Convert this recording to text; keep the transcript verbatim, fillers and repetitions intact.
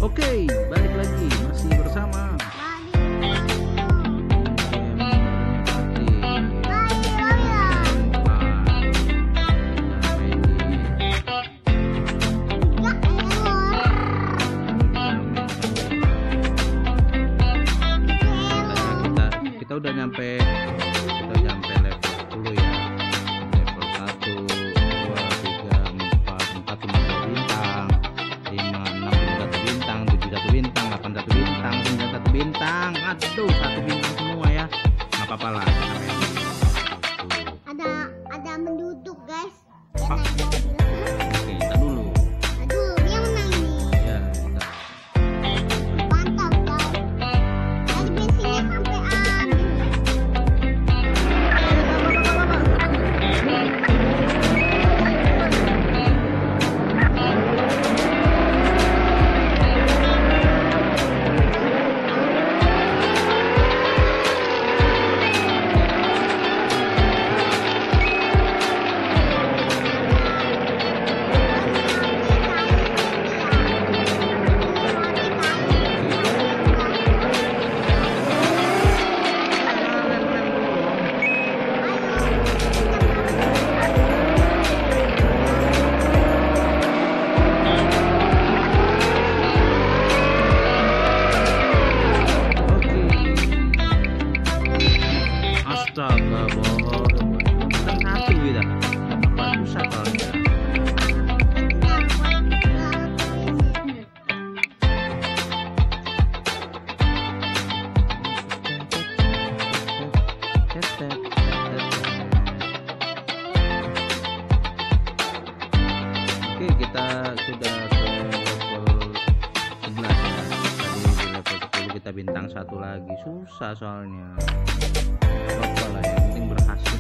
Oke, balik lagi masih bersama kita udah nyampe kita nyampe level sepuluh ya. Level satu, dua, tiga, empat, empat, lima bintang, lima, enam satu bintang, tujuh satu bintang, delapan satu bintang, sembilan satu bintang. Aduh, satu bintang semua ya. Nggak apa-apa lah. Ada ada menduduk, guys. Ah. Oke, kita dulu. Aduh, dia menang ini. Ya, kita. Mantap, guys. Tadi bensinnya sampai habis. Astaga, bohong. Bintang satu kita. Apa susah soalnya. Oke, kita sudah ke level sebelas ya. Tadi di level sepuluh kita bintang satu lagi. Susah soalnya. Apa lah, yang penting berhasil.